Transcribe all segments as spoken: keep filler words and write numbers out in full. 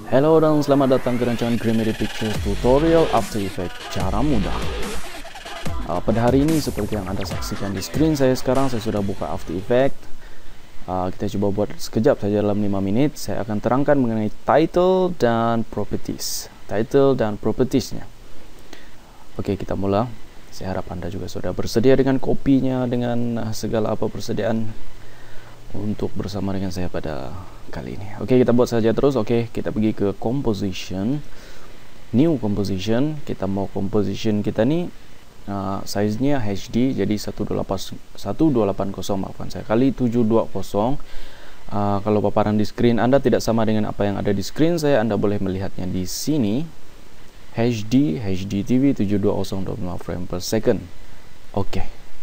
Halo dan selamat datang ke rancangan Grimedy Pictures Tutorial After Effects cara mudah. Uh, pada hari ini seperti yang Anda saksikan di screen saya sekarang, saya sudah buka After Effects. Uh, kita coba buat sekejap saja dalam lima menit. Saya akan terangkan mengenai title dan properties. Title dan propertiesnya. Oke, kita mula. Saya harap Anda juga sudah bersedia dengan kopinya, dengan uh, segala apa persediaan untuk bersama dengan saya pada kali ini. Oke, kita buat saja terus. Oke, kita pergi ke composition, new composition. Kita mau composition kita ni uh, size-nya H D, jadi seratus dua puluh delapan maafkan saya kali tujuh dua puluh. Uh, kalau paparan di screen Anda tidak sama dengan apa yang ada di screen saya, Anda boleh melihatnya di sini. H D H D T V tujuh dua nol dua puluh lima frame per second. Oke.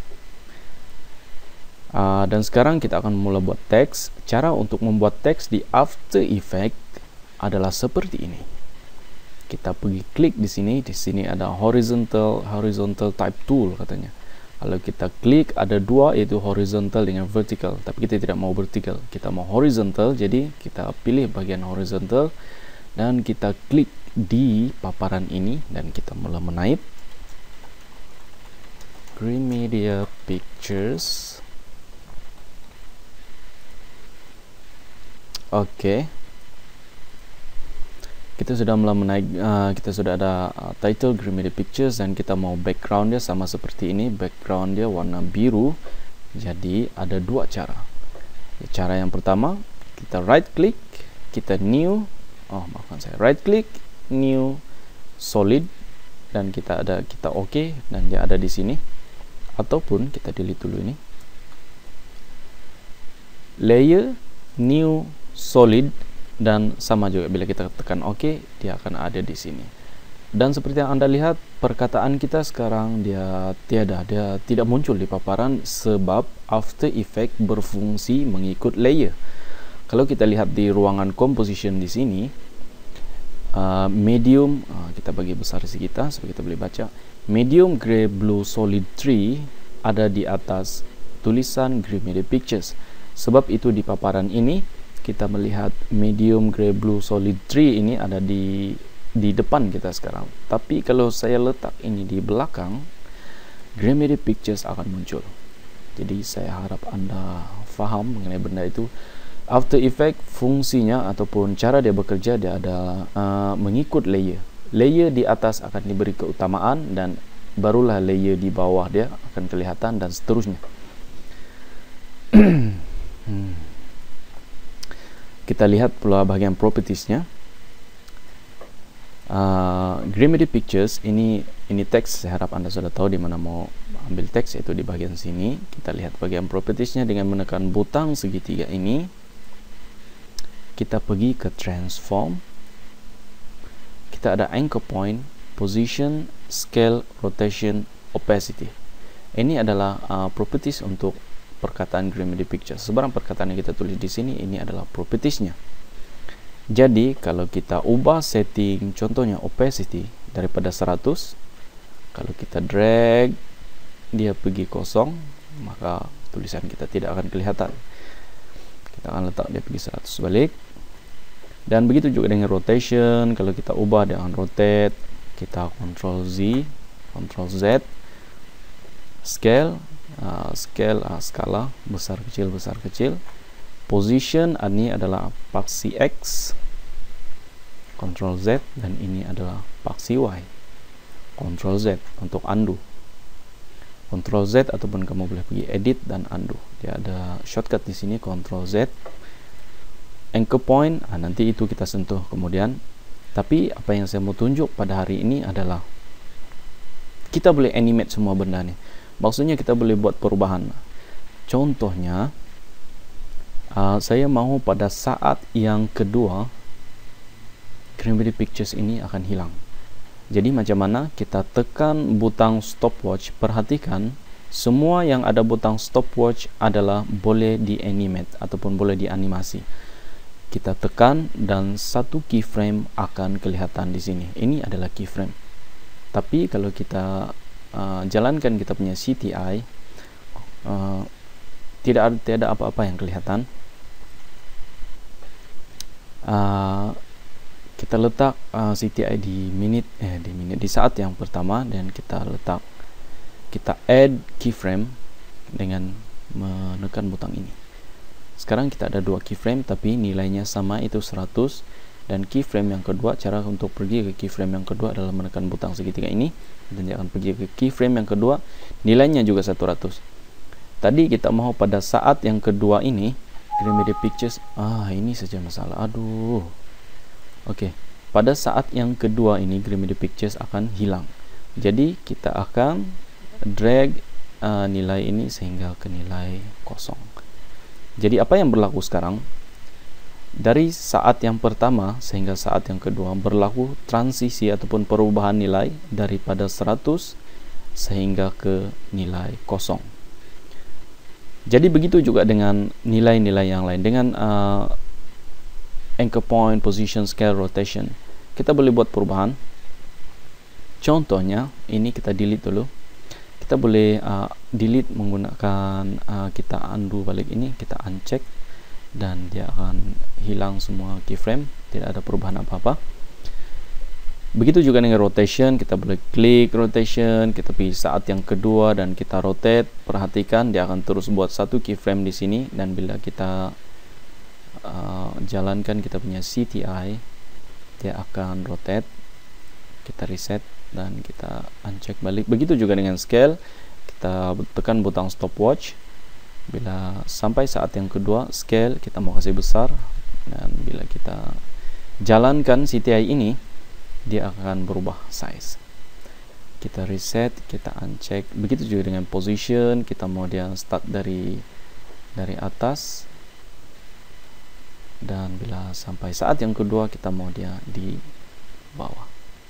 Uh, dan sekarang kita akan mulai buat teks. Cara untuk membuat teks di After Effects adalah seperti ini. Kita pergi klik di sini. Di sini ada horizontal horizontal type tool katanya. Kalau kita klik ada dua, yaitu horizontal dengan vertical. Tapi kita tidak mau vertical, kita mau horizontal. Jadi kita pilih bagian horizontal dan kita klik di paparan ini dan kita mulai menaip Grimedy Pictures. Oke, okay. Kita sudah mulai menaik, uh, kita sudah ada uh, title Grimedy Pictures dan kita mau background dia sama seperti ini. Background dia warna biru. Jadi ada dua cara. Cara yang pertama, kita right click, kita new, oh maafkan saya, right click, new, solid, dan kita ada kita oke okay, dan dia ada di sini. Ataupun kita delete dulu ini. Layer, new, solid, dan sama juga bila kita tekan OK, dia akan ada di sini. Dan seperti yang Anda lihat, perkataan kita sekarang dia tiada, dia tidak muncul di paparan sebab After Effects berfungsi mengikut layer. Kalau kita lihat di ruangan composition di sini, uh, medium, uh, kita bagi besar isi kita supaya kita boleh baca. Medium gray blue solid three ada di atas tulisan Grimedy Pictures. Sebab itu di paparan ini kita melihat medium gray blue solid three ini ada di di depan kita sekarang. Tapi kalau saya letak ini di belakang, Grimedy Pictures akan muncul. Jadi saya harap Anda faham mengenai benda itu. After Effects fungsinya ataupun cara dia bekerja, dia ada uh, mengikut layer. Layer di atas akan diberi keutamaan dan barulah layer di bawah dia akan kelihatan dan seterusnya. hmm. Kita lihat pula bahagian propertiesnya. Uh, Grimedy Pictures ini ini teks. Saya harap Anda sudah tahu di mana mau ambil teks, yaitu di bagian sini. Kita lihat bagian propertiesnya dengan menekan butang segitiga ini. Kita pergi ke transform. Kita ada anchor point, position, scale, rotation, opacity. Ini adalah uh, properties untuk perkataan Grimedy Pictures. Sebarang perkataan yang kita tulis di sini ini adalah propertiesnya. Jadi kalau kita ubah setting, contohnya opacity daripada seratus, kalau kita drag dia pergi kosong, maka tulisan kita tidak akan kelihatan. Kita akan letak dia pergi seratus balik. Dan begitu juga dengan rotation. Kalau kita ubah dia akan rotate. Kita Ctrl Z, Ctrl Z, scale. Uh, scale uh, skala besar kecil besar kecil. Position ini adalah paksi X, Ctrl Z, dan ini adalah paksi Y, Ctrl Z untuk undo. Ctrl Z ataupun kamu boleh pergi edit dan undo. Dia ada shortcut di sini, Ctrl Z. Anchor point, uh, nanti itu kita sentuh kemudian. Tapi apa yang saya mau tunjuk pada hari ini adalah kita boleh animate semua benda ni. Maksudnya kita boleh buat perubahan. Contohnya, uh, saya mahu pada saat yang kedua Grimedy Pictures ini akan hilang. Jadi macam mana? Kita tekan butang stopwatch. Perhatikan, semua yang ada butang stopwatch adalah boleh di-animate ataupun boleh dianimasi. Kita tekan dan satu keyframe akan kelihatan di sini. Ini adalah keyframe. Tapi kalau kita Uh, jalankan kita punya C T I, uh, tidak ada tidak apa-apa yang kelihatan. Uh, kita letak uh, C T I di menit eh di menit di saat yang pertama, dan kita letak kita add keyframe dengan menekan butang ini. Sekarang kita ada dua keyframe tapi nilainya sama, itu seratus, dan keyframe yang kedua, cara untuk pergi ke keyframe yang kedua adalah menekan butang segitiga ini, dan dia akan pergi ke keyframe yang kedua, nilainya juga seratus. Tadi kita mau pada saat yang kedua ini Green Pictures, ah ini saja masalah, aduh. Oke, okay. Pada saat yang kedua ini Green Pictures akan hilang. Jadi kita akan drag uh, nilai ini sehingga ke nilai kosong. Jadi apa yang berlaku sekarang? Dari saat yang pertama sehingga saat yang kedua berlaku transisi ataupun perubahan nilai daripada seratus sehingga ke nilai kosong. Jadi begitu juga dengan nilai-nilai yang lain. Dengan uh, anchor point, position, scale, rotation, kita boleh buat perubahan. Contohnya ini kita delete dulu. Kita boleh uh, delete menggunakan uh, kita undo balik ini, kita uncheck, dan dia akan hilang semua keyframe, tidak ada perubahan apa-apa. Begitu juga dengan rotation, kita boleh klik rotation, kita pilih saat yang kedua dan kita rotate. Perhatikan dia akan terus buat satu keyframe di sini, dan bila kita uh, jalankan kita punya C T I, dia akan rotate. Kita reset dan kita uncheck balik. Begitu juga dengan scale, kita tekan butang stopwatch. Bila sampai saat yang kedua scale kita mau kasih besar, dan bila kita jalankan C T I ini, dia akan berubah size. Kita reset, kita uncheck. Begitu juga dengan position, kita mau dia start dari dari atas, dan bila sampai saat yang kedua kita mau dia di bawah.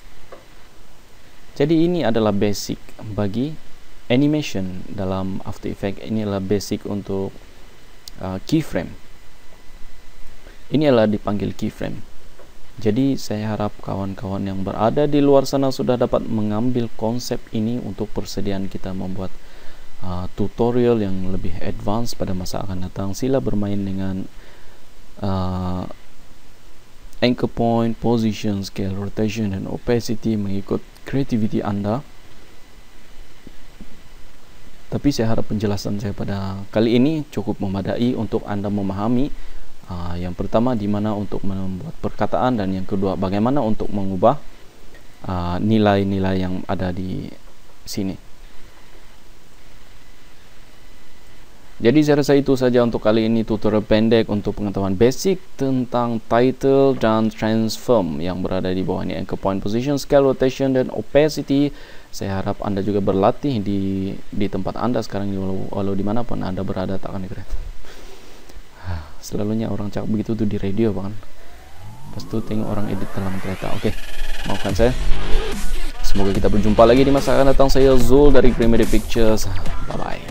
Jadi ini adalah basic bagi animation dalam After Effects. Ini adalah basic untuk uh, keyframe. Ini adalah dipanggil keyframe. Jadi saya harap kawan-kawan yang berada di luar sana sudah dapat mengambil konsep ini untuk persediaan kita membuat uh, tutorial yang lebih advance pada masa akan datang. Sila bermain dengan uh, anchor point, position, scale, rotation, dan opacity mengikut creativity Anda. Tapi saya harap penjelasan saya pada kali ini cukup memadai untuk Anda memahami uh, yang pertama di mana untuk membuat perkataan, dan yang kedua bagaimana untuk mengubah nilai-nilai uh, yang ada di sini. Jadi saya rasa itu saja untuk kali ini, tutorial pendek untuk pengetahuan basic tentang title dan transform yang berada di bawah ini, anchor point, position, scale, rotation, dan opacity. Saya harap Anda juga berlatih di di tempat Anda sekarang, walau, walau dimanapun Anda berada, takkan keren. Selalunya orang cakap begitu tuh di radio, bahkan pas tuh tengok orang edit dalam kereta. Oke, okay, maafkan saya. Semoga kita berjumpa lagi di masa akan datang. Saya Zul dari Green Pictures. Bye bye.